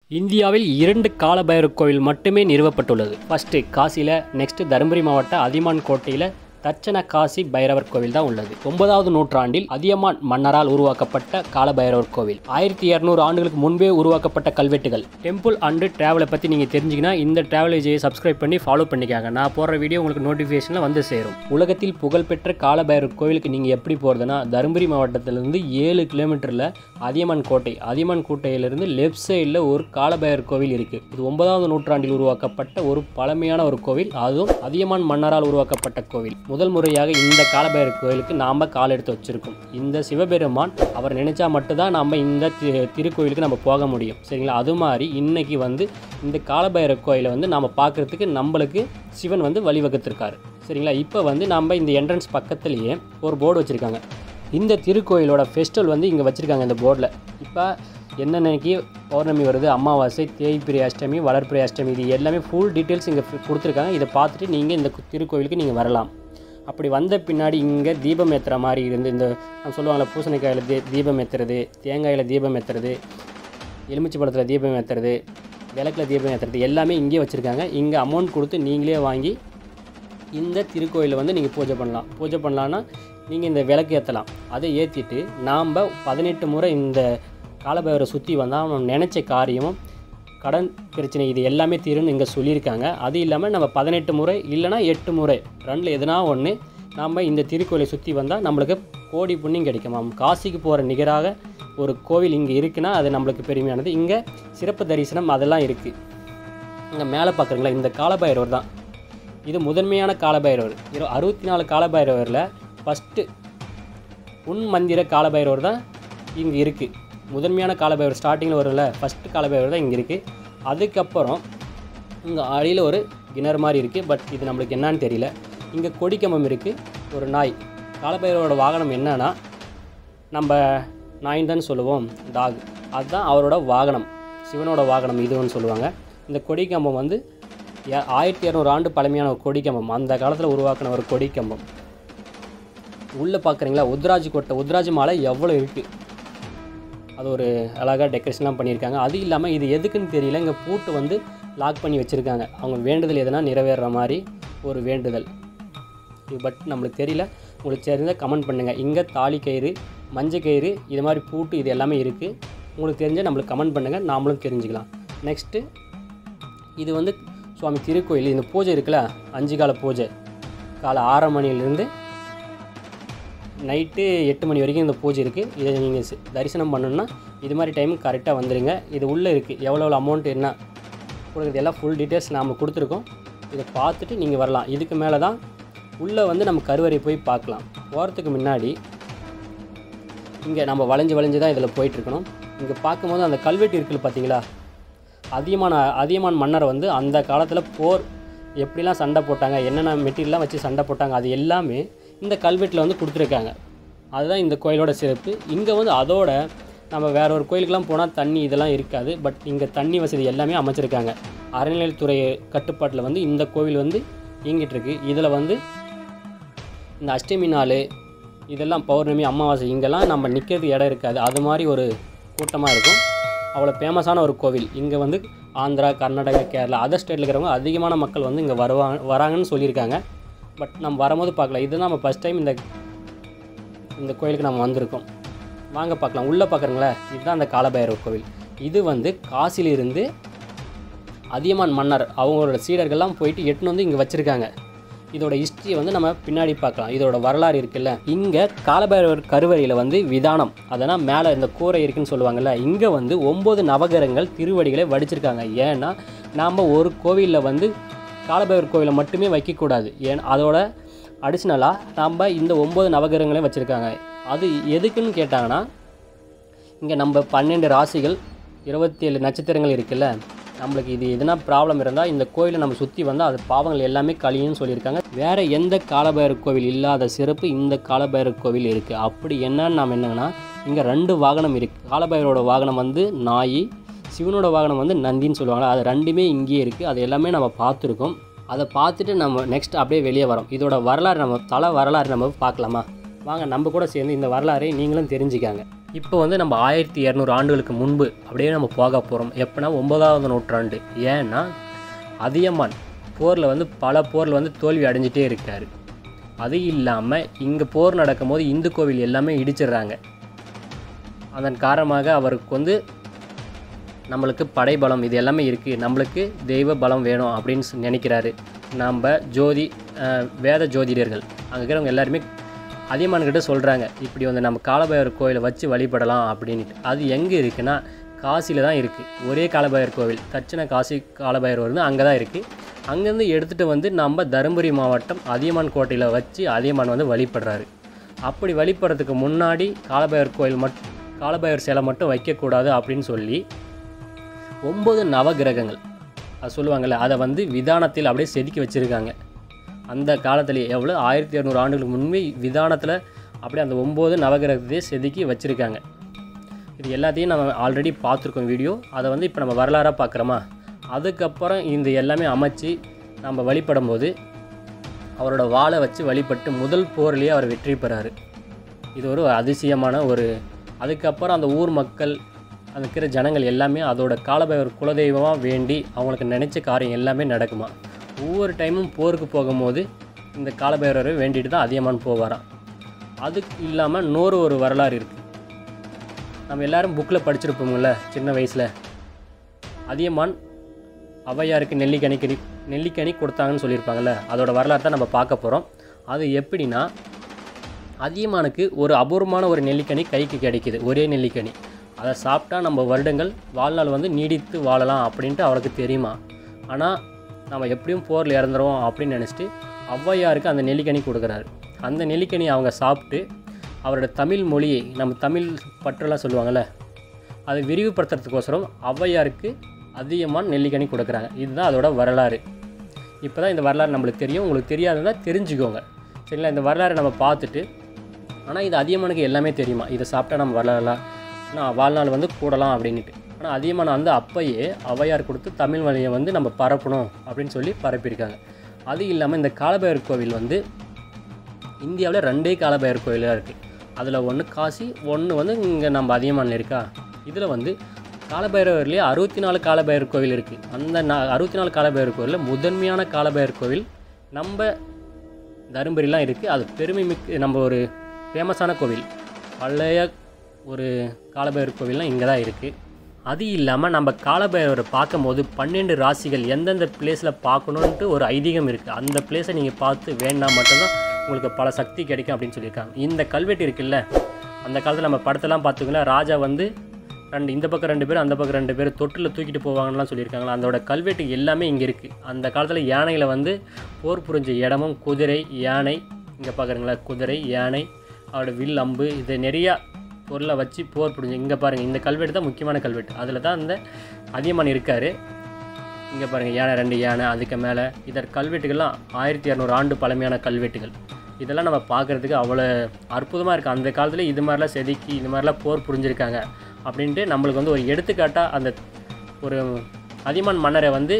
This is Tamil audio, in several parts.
இந்தியாவில் 2 காலபைரவர் கோவில் மட்டுமே நிறுவப்பட்டுள்ளது. ஃபர்ஸ்ட் காசியில், நெக்ஸ்ட் தருமபுரி மாவட்ட அதியமான் கோட்டையில் தட்சண காசி பைரவர் கோவில் தான் உள்ளது. 9வது நூற்றாண்டில் அதியமான் மன்னரால் உருவாக்கப்பட்ட காலபைரவர் கோவில். 1200 ஆண்டுகளுக்கு முன்பே உருவாக்கப்பட்ட கல்வெட்டுகள். டெம்பிள் அண்ட் டிராவலை பற்றி நீங்கள் தெரிஞ்சிங்கன்னா இந்த டிராவல் ஏஜியை சப்ஸ்கிரைப் பண்ணி ஃபாலோ பண்ணிக்காங்க. நான் போடுற வீடியோ உங்களுக்கு நோட்டிஃபிகேஷனில் வந்து சேரும். உலகத்தில் புகழ்பெற்ற காலபைரவர் கோவிலுக்கு நீங்கள் எப்படி போகிறதுனா, தருமபுரி மாவட்டத்திலிருந்து 7 கிலோமீட்டரில் அதியமான் கோட்டை. அதியமான் கோட்டையிலிருந்து லெஃப்ட் சைடில் ஒரு காலபைரவர் கோவில் இருக்குது. இது 9வது நூற்றாண்டில் உருவாக்கப்பட்ட ஒரு பழமையான ஒரு கோவில். அதுவும் அதியமான் மன்னரால் உருவாக்கப்பட்ட கோவில். முதல் முறையாக இந்த காலபைரவர் கோவிலுக்கு நாம் கால் எடுத்து வச்சுருக்கோம். இந்த சிவபெருமான் அவர் நினைச்சா மட்டும்தான் நம்ம இந்த திருக்கோவிலுக்கு நம்ம போக முடியும். சரிங்களா? அது மாதிரி இன்னைக்கு இந்த காலபைரவர் கோயிலை நாம் பார்க்குறதுக்கு நம்மளுக்கு சிவன் வழிவகுத்திருக்காரு. சரிங்களா? இப்போ நம்ம இந்த என்ட்ரன்ஸ் பக்கத்துலேயே ஒரு போர்டு வச்சுருக்காங்க. இந்த திருக்கோயிலோட ஃபெஸ்டிவல் இங்கே வச்சுருக்காங்க இந்த போர்டில். இப்போ என்னென்னக்கு பௌர்ணமி வருது, அமாவாசை, தேய்பிரை அஷ்டமி, வளர்பிரை அஷ்டமி, இது எல்லாமே ஃபுல் டீட்டெயில்ஸ் இங்கே கொடுத்துருக்காங்க. இதை பார்த்துட்டு நீங்கள் இந்த திருக்கோயிலுக்கு நீங்கள் வரலாம். அப்படி வந்த பின்னாடி இங்கே தீபம் ஏற்றுற மாதிரி இருந்து, இந்த நம்ம சொல்லுவாங்கள்ல, பூசணிக்காயில் தீபம் ஏற்றுறது, தேங்காயில் தீபம் ஏற்றுறது, எலுமிச்சை பழத்தில் தீபம் ஏற்றுறது, விளக்கில் தீபம் ஏற்றுறது எல்லாமே இங்கே வச்சுருக்காங்க. இங்கே அமௌண்ட் கொடுத்து நீங்களே வாங்கி இந்த திருக்கோயிலில் நீங்கள் பூஜை பண்ணலாம். பூஜை பண்ணலான்னா நீங்கள் இந்த விளக்கு ஏற்றலாம். அதை ஏற்றிட்டு நாம் 18 முறை இந்த காலபைரவரை சுற்றி வந்தால் நம்ம நினச்ச காரியமும், கடன் பிரச்சனை, இது எல்லாமே தீரும்னு இங்கே சொல்லியிருக்காங்க. அது இல்லாமல் நம்ம 18 முறை இல்லைனா 8 முறை ரெண்டில் எதுனா ஒன்று நம்ம இந்த திருக்கோயிலை சுற்றி வந்தால் நம்மளுக்கு கோடி புண்ணியம் கிடைக்குமாம். காசிக்கு போகிற நிகராக ஒரு கோவில் இங்கே இருக்குன்னா அது நம்மளுக்கு பெருமையானது. இங்கே சிறப்பு தரிசனம் அதெல்லாம் இருக்குது. இங்கே மேலே பார்க்குறீங்களா, இந்த காலபைரவர் தான். இது முதன்மையான காலபைரவர். 64 காலபைரவரில் ஃபஸ்ட்டு உன் மந்திர காலபைரவர் தான் இங்கே இருக்குது. முதன்மையான காலபைரவர் ஸ்டார்டிங்கில் வரும்ல, ஃபஸ்ட்டு காலபைரவர் தான் இங்கே இருக்குது. அதுக்கப்புறம் இங்கே அடியில் ஒரு கிணறு மாதிரி இருக்குது. பட் இது நம்மளுக்கு என்னான்னு தெரியல. இங்கே கொடிக்கம்பம் இருக்குது, ஒரு நாய். காலபைரவரோட வாகனம் என்னன்னா, நம்ம நாயின் தான் சொல்லுவோம், டாக். அதுதான் அவரோட வாகனம், சிவனோட வாகனம் இதுன்னு சொல்லுவாங்க. இந்த கொடிக்கம்பம் 1200 ஆண்டு பழமையான ஒரு கொடிக்கம்பம். அந்த காலத்தில் உருவாக்கின ஒரு கொடிக்கம்பம். உள்ளே பார்க்குறீங்களா, உத்ராஜ் கோட்டை, உத்ராஜ் மாலை எவ்வளோ இருக்குது. அது ஒரு அழகாக டெக்கரேஷன்லாம் பண்ணியிருக்காங்க. அது இல்லாமல் இது எதுக்குன்னு தெரியல, இங்கே பூட்டு லாக் பண்ணி வச்சுருக்காங்க. அவங்க வேண்டுதல் எதுனா நிறைவேற மாதிரி ஒரு வேண்டுதல். பட் நம்மளுக்கு தெரியல. உங்களுக்கு தெரிஞ்சால் கமெண்ட் பண்ணுங்கள். இங்கே தாலி கயிறு, மஞ்சள் கயிறு, இது மாதிரி பூட்டு, இது எல்லாமே இருக்குது. உங்களுக்கு தெரிஞ்சால் நம்மளுக்கு கமெண்ட் பண்ணுங்கள், நாமளும் தெரிஞ்சுக்கலாம். நெக்ஸ்ட்டு இது சுவாமி திருக்கோயில். இந்த பூஜை இருக்குல்ல, 5 கால பூஜை. காலை 6 மணிலேருந்து நைட்டு 8 மணி வரைக்கும் இந்த பூஜை இருக்குது. இதை நீங்கள் தரிசனம் பண்ணணுன்னா இது மாதிரி டைமுக்கு கரெக்டாக வந்துடுங்க. இது உள்ளே இருக்குது, எவ்வளோ அமௌண்ட் என்ன கொடுக்குறது எல்லாம் ஃபுல் டீட்டெயில்ஸ் நாம் கொடுத்துருக்கோம். இதை பார்த்துட்டு நீங்கள் வரலாம். இதுக்கு மேலே தான் உள்ளே நம்ம கருவறை போய் பார்க்கலாம். போகிறதுக்கு முன்னாடி இங்கே நம்ம வளைஞ்சு தான் இதில் போயிட்டுருக்கணும். இங்கே பார்க்கும்போது அந்த கல்வெட்டு இருக்குல்ல, பார்த்தீங்களா, அதியமான் மன்னர் அந்த காலத்தில் போர் எப்படிலாம் சண்டை போட்டாங்க, என்னென்ன மெட்டீரியல்லாம் வச்சு சண்டை போட்டாங்க, அது எல்லாமே இந்த கல்வெட்டில் கொடுத்துருக்காங்க. அதுதான் இந்த கோயிலோட சிறப்பு. இங்கே அதோட நம்ம வேற ஒரு கோயிலுக்கெலாம் போனால் தண்ணி இதெல்லாம் இருக்காது. பட் இங்கே தண்ணி வசதி எல்லாமே அமைச்சிருக்காங்க. அறநிலையத்துறை கட்டுப்பாட்டில் இந்த கோவில் இயங்கிட்டுருக்கு. இதில் இந்த அஷ்டமி நாள், இதெல்லாம் பௌர்ணமி, அமாவாசை, இங்கெல்லாம் நம்ம நிற்கிறதுக்கு இடம் இருக்காது. அது மாதிரி ஒரு கூட்டமாக இருக்கும். அவ்வளோ ஃபேமஸான ஒரு கோவில். இங்கே ஆந்திரா, கர்நாடகா, கேரளா, அதர் ஸ்டேட்டில் இருக்கிறவங்க அதிகமான மக்கள் இங்கே வராங்கன்னு சொல்லியிருக்காங்க. பட் நம்ம வரும்போது பார்க்கலாம். இதுதான் நம்ம ஃபஸ்ட் டைம் இந்த கோயிலுக்கு நம்ம வந்திருக்கோம். வாங்க பார்க்கலாம். உள்ளே பார்க்குறீங்களா, இதுதான் அந்த காலபைரவர் கோவில். இது காசிலிருந்து அதியமான் மன்னர் அவங்களோட சீடர்கள்லாம் போயிட்டு எட்டுன்னு இங்கே வச்சுருக்காங்க. இதோட ஹிஸ்ட்ரியை நம்ம பின்னாடி பார்க்கலாம். இதோட வரலாறு இருக்குல்ல. இங்கே காலபைரவர் கருவறையில் விதானம், அதனால் மேலே இந்த கூரை இருக்குன்னு சொல்லுவாங்கள்ல, இங்கே 9 நவகிரகங்கள் திருவடிகளை வடிச்சிருக்காங்க. ஏன்னா நாம் ஒரு கோவிலில் காலபைரவர் கோவிலை மட்டுமே வைக்கக்கூடாது. ஏன்னா அதோட அடிஷ்னலாக நாம் இந்த 9 நவகிரகங்களையும் வச்சுருக்காங்க. அது எதுக்குன்னு கேட்டாங்கன்னா, இங்கே நம்ம 12 ராசிகள், 27 நட்சத்திரங்கள் இருக்குல்ல, நம்மளுக்கு இது எதுனா ப்ராப்ளம் இருந்தால் இந்த கோயிலை நம்ம சுற்றி வந்தால் அது பாவங்கள் எல்லாமே கழியும்னு சொல்லியிருக்காங்க. வேறு எந்த காலபைரவர் கோவில் இல்லாத சிறப்பு இந்த காலபைரவர் கோவில் இருக்குது. அப்படி என்னன்னா இங்கே 2 வாகனம் இருக்குது. காலபைரவரோட வாகனம் நாய், சிவனோட வாகனம் நந்தின்னு சொல்லுவாங்க. அது ரெண்டுமே இங்கேயே இருக்குது. அது எல்லாமே நம்ம பார்த்துருக்கோம். அதை பார்த்துட்டு நம்ம நெக்ஸ்ட் அப்படியே வெளியே வரோம். இதோட வரலாறு, நம்ம வரலாறு நம்ம பார்க்கலாமா? வாங்க, நம்ம கூட சேர்ந்து இந்த வரலாறை நீங்களும் தெரிஞ்சுக்காங்க. இப்போ வந்து நம்ம 1200 ஆண்டுகளுக்கு முன்பு அப்படியே நம்ம போக போகிறோம். எப்போனா 9ஆவது நூற்றாண்டு. ஏன்னா அதியமான் போரில் வந்து பல போரில் வந்து தோல்வி அடைஞ்சிட்டே இருக்கார். அது இல்லாமல் இங்கே போர் நடக்கும்போது இந்து கோவில் எல்லாமே இடிச்சிடுறாங்க. அதன் காரணமாக அவருக்கு வந்து நம்மளுக்கு படைபலம் இது எல்லாமே இருக்குது, நம்மளுக்கு தெய்வ பலம் வேணும் அப்படின்னு நினைக்கிறாரு. நம்ம வேத ஜோதிடர்கள் அங்கே இருக்கிறவங்க எல்லாருமே அதியமான்கிட்ட சொல்கிறாங்க, இப்படி வந்து நம்ம காலபைரவர் கோயிலை வச்சு வழிபடலாம் அப்படின்ட்டு. அது எங்கே இருக்குன்னா காசியில் தான் இருக்குது. ஒரே காலபைரவர் கோவில் தட்சிண காசி காலபைரவர் வந்து அங்கே தான் இருக்குது. அங்கேருந்து எடுத்துகிட்டு வந்து நம்ம தருமபுரி மாவட்டம் அதியமான் கோட்டையில் வச்சு அதியமான் வந்து வழிபடுறாரு. அப்படி வழிபடுறதுக்கு முன்னாடி காலபைரவர் சிலை மட்டும் வைக்கக்கூடாது அப்படின்னு சொல்லி 9 நவகிரகங்கள் அது சொல்லுவாங்கள்ல, அதை வந்து விதானத்தில் அப்படியே செதுக்கி வச்சுருக்காங்க. அந்த காலத்துலேயே எவ்வளோ 1200 ஆண்டுகளுக்கு முன்பே விதானத்தில் அப்படியே அந்த 9 நவகிரகத்தையே செதுக்கி வச்சுருக்காங்க. இது எல்லாத்தையும் நம்ம ஆல்ரெடி பார்த்துருக்கோம் வீடியோ. அதை வந்து இப்போ நம்ம வரலாறாக பார்க்குறோமா. அதுக்கப்புறம் இந்த எல்லாமே அமைச்சு நம்ம வழிபடும் போது அவரோட வாளை வச்சு வழிபட்டு முதல் போர்லேயே அவர் வெற்றி பெறாரு. இது ஒரு அதிசயமான அதுக்கப்புறம் அந்த ஊர் மக்கள் அந்த இருக்கிற ஜனங்கள் எல்லாமே அதோட காலபைரவர் குலதெய்வமாக வேண்டி அவங்களுக்கு நினச்ச காரியம் எல்லாமே நடக்குமா. ஒவ்வொரு டைமும் போருக்கு போகும்போது இந்த காலபைரவரை வேண்டிட்டு தான் அதியமான் போவாராம். அதுக்கு இல்லாமல் இன்னொரு வரலாறு இருக்குது. நம்ம எல்லோரும் புக்கில் படிச்சிருப்போம்ல சின்ன வயசில். அதியமான் ஔவையாருக்கு நெல்லிக்கனி கொடுத்தாங்கன்னு சொல்லியிருப்பாங்கள்ல, அதோட வரலாறு தான் நம்ம பார்க்க போகிறோம். அது எப்படின்னா, அதியமானுக்கு ஒரு அபூர்வமான ஒரு நெல்லிக்கனி கைக்கு கிடைக்கிது, ஒரே நெல்லிக்கனி. அதை சாப்பிட்டா நம்ம வருடங்கள் வாழ்நாள் வந்து நீடித்து வாழலாம் அப்படின்ட்டு அவருக்கு தெரியுமா. ஆனால் நம்ம எப்படியும் போரில் இறந்துருவோம் அப்படின்னு நினச்சிட்டு ஔவையாருக்கு அந்த நெல்லிக்கனி கொடுக்குறாரு. அந்த நெல்லிக்கனி அவங்க சாப்பிட்டு அவரோட தமிழ் மொழியை, நம்ம தமிழ் பற்றெல்லாம் சொல்லுவாங்கள்ல, அதை விரிவுபடுத்துறதுக்கோசரம் ஔவையாருக்கு அதியமான் நெல்லிக்கனி கொடுக்குறாங்க. இதுதான் அதோட வரலாறு. இப்போ தான் இந்த வரலாறு நம்மளுக்கு தெரியும். உங்களுக்கு தெரியாதுன்னா தெரிஞ்சுக்கோங்க, சரிங்களா. இந்த வரலாறை நம்ம பார்த்துட்டு, ஆனால் இது அதியமானுக்கு எல்லாமே தெரியுமா, இதை சாப்பிட்டா நம்ம வரலாறுலாம் ஆனால் வாழ்நாள் வந்து கூடலாம் அப்படின்ட்டு. ஆனால் அதியமான் வந்து அப்பையே ஔவையார் கொடுத்து தமிழ் மொழியை வந்து நம்ம பரப்பணும் அப்படின்னு சொல்லி பரப்பியிருக்காங்க. அது இல்லாமல் இந்த காலபைரவர் கோவில் வந்து இந்தியாவில் 2 காலபைரவர் கோயிலாக இருக்குது. அதில் ஒன்று காசி, ஒன்று வந்து இங்கே நம்ம அதியமானில் இருக்கா. இதில் வந்து காலபைரவர்லேயே 64 காலபைரவர் கோவில் இருக்குது. அந்த 64 காலபைரவர் கோவிலில் முதன்மையான காலபைரவர் கோவில் நம்ம தருமபுரிலாம் இருக்குது. அது பெருமை மிக்க நம்ம ஒரு ஃபேமஸான கோவில், பழைய ஒரு காலபைரவர் கோவில்லாம் இங்கே தான் இருக்குது. அது இல்லாமல் நம்ம காலபைரவரை பார்க்கும் போது 12 ராசிகள் எந்தெந்த பிளேஸில் பார்க்கணுன்ட்டு ஒரு ஐதீகம் இருக்குது. அந்த பிளேஸை நீங்கள் பார்த்து வேணால் மட்டும்தான் உங்களுக்கு பல சக்தி கிடைக்கும் அப்படின்னு சொல்லியிருக்காங்க. இந்த கல்வெட்டு இருக்குல்ல, அந்த காலத்தில் நம்ம படத்தெல்லாம் பார்த்துக்கலாம், ராஜா வந்து இந்த பக்கம் 2 பேர், அந்த பக்கம் 2 பேர் தொட்டில் தூக்கிட்டு போவாங்கலாம் சொல்லியிருக்காங்களா. அதோட கல்வெட்டு எல்லாமே இங்கே இருக்குது. அந்த காலத்தில் யானைகளை வந்து போர் புரிஞ்ச இடமும் குதிரை, யானை, இங்கே பார்க்குறீங்களா, குதிரை, யானை, அவரோட வில், அம்பு, இது நிறையா பொருளை வச்சு போர் புரிஞ்சு. இங்கே பாருங்கள், இந்த கல்வெட்டு தான் முக்கியமான கல்வெட்டு. அதில் தான் அந்த அதியமான் இருக்கார். இங்கே பாருங்கள், யானை, 2 யானை, அதுக்கு மேலே இதர் கல்வெட்டுகள்லாம் 1200 ஆண்டு பழமையான கல்வெட்டுகள். இதெல்லாம் நம்ம பார்க்குறதுக்கு அவ்வளோ அற்புதமாக இருக்குது. அந்த காலத்தில் இது மாதிரிலாம் செதுக்கி இது மாதிரிலாம் போர் புரிஞ்சிருக்காங்க அப்படின்ட்டு நம்மளுக்கு வந்து ஒரு எடுத்துக்காட்டாக அந்த ஒரு அதியமான் மன்னரை வந்து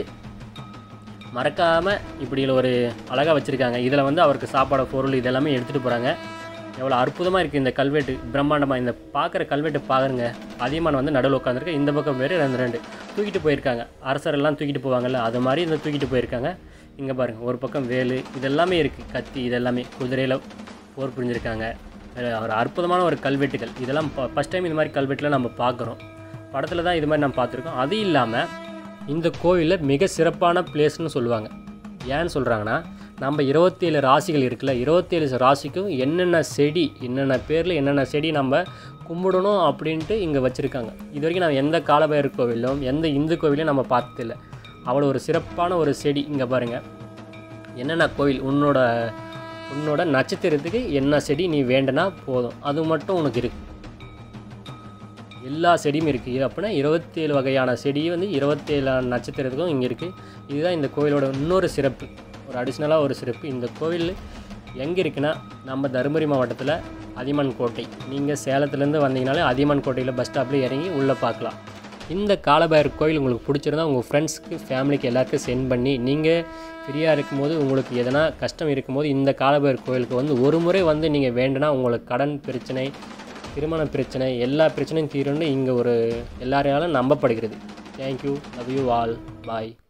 மறக்காமல் இப்படி ஒரு அழகாக வச்சுருக்காங்க. இதில் வந்து அவருக்கு சாப்பாடு, பொருள் இதெல்லாமே எடுத்துகிட்டு போகிறாங்க. எவ்வளோ அற்புதமாக இருக்குது இந்த கல்வெட்டு, பிரம்மாண்டமாக. இந்த பார்க்குற கல்வெட்டு பாருங்க. அதியமான் வந்து நடுவில் உட்காந்துருக்கு, இந்த பக்கம் வேறு 2 தூக்கிட்டு போயிருக்காங்க. அரசரெல்லாம் தூக்கிட்டு போவாங்கள்ல, அது மாதிரி இந்த தூக்கிட்டு போயிருக்காங்க. இங்கே பாருங்கள், ஒரு பக்கம் வேலு, இதெல்லாமே இருக்குது, கத்தி, இதெல்லாமே குதிரையில் போர் புரிஞ்சிருக்காங்க. ஒரு அற்புதமான ஒரு கல்வெட்டுகள். இதெல்லாம் ஃபஸ்ட் டைம் இந்த மாதிரி கல்வெட்டில் நம்ம பார்க்குறோம். படத்தில் தான் இது மாதிரி நம்ம பார்த்துருக்கோம். அது இல்லாமல் இந்த கோவிலில் மிக சிறப்பான பிளேஸ்னு சொல்லுவாங்க. ஏன்னு சொல்கிறாங்கன்னா, நம்ம 27 ராசிகள் இருக்குல்ல, 27 ராசிக்கும் என்னென்ன செடி, என்னென்ன பேரில் என்னென்ன செடி நம்ம கும்பிடணும் அப்படின்ட்டு இங்கே வச்சுருக்காங்க. இது வரைக்கும் நம்ம எந்த காலபைரவர் கோவிலும் எந்த இந்து கோவிலையும் நம்ம பார்த்ததில்லை. அவ்வளோ ஒரு சிறப்பான ஒரு செடி. இங்கே பாருங்கள், என்னென்ன கோவில், உன்னோட நட்சத்திரத்துக்கு என்ன செடி நீ வேண்டனா போதும், அது மட்டும் உனக்கு இருக்குது. எல்லா செடியும் இருக்குது. அப்படின்னா 27 வகையான செடி வந்து 27 நட்சத்திரத்துக்கும் இங்கே இருக்குது. இதுதான் இந்த கோவிலோட இன்னொரு சிறப்பு, ஒரு அடிஷ்னலாக ஒரு சிறப்பு. இந்த கோவில் எங்கே இருக்குன்னா, நம்ம தருமபுரி மாவட்டத்தில் அதியமான் கோட்டை. நீங்கள் சேலத்துலேருந்து வந்தீங்கனாலே அதியமான் கோட்டையில் பஸ் ஸ்டாப்பில் இறங்கி உள்ளே பார்க்கலாம். இந்த காலபைரவர் கோவில் உங்களுக்கு பிடிச்சிருந்தா உங்கள் ஃப்ரெண்ட்ஸ்க்கு, ஃபேமிலிக்கு எல்லாருக்கும் சென்ட் பண்ணி, நீங்கள் ஃப்ரீயாக இருக்கும்போது, உங்களுக்கு எதனா கஷ்டம் இருக்கும்போது இந்த காலபைரவர் கோவிலுக்கு வந்து ஒரு முறை வந்து நீங்கள் வேண்டுனா உங்களுக்கு கடன் பிரச்சனை திருமண பிரச்சனை எல்லா பிரச்சனையும் தீரும்னு இங்கே ஒரு எல்லாரையாலும் நம்பப்படுகிறது. Thank you, love you all, bye.